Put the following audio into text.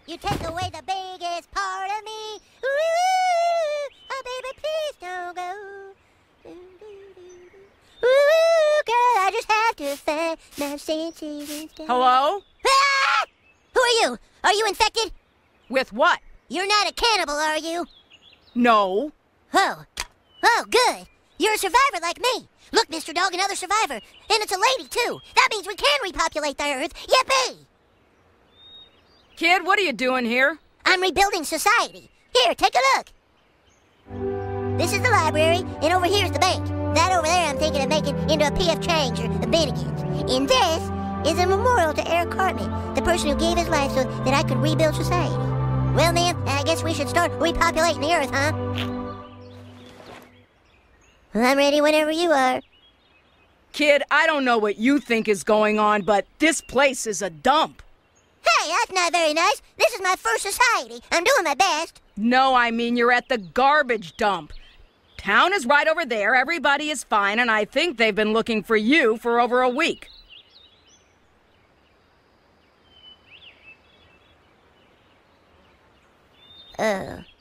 You take away the biggest part of me. Ooh, oh baby, please don't go. Ooh, girl, I just have to find my senses. Hello? Ah! Who are you? Are you infected? With what? You're not a cannibal, are you? No. Oh. Oh, good. You're a survivor like me. Look, Mr. Dog, another survivor. And it's a lady, too. That means we can repopulate the Earth. Yippee! Kid, what are you doing here? I'm rebuilding society. Here, take a look. This is the library, and over here's the bank. That over there I'm thinking of making into a P.F. Chang's or a Bennigan's. And this is a memorial to Eric Cartman, the person who gave his life so that I could rebuild society. Well, ma'am, I guess we should start repopulating the Earth, huh? Well, I'm ready whenever you are. Kid, I don't know what you think is going on, but this place is a dump. Hey, that's not very nice. This is my first society. I'm doing my best. No, I mean you're at the garbage dump. Town is right over there, everybody is fine, and I think they've been looking for you for over a week. Oh.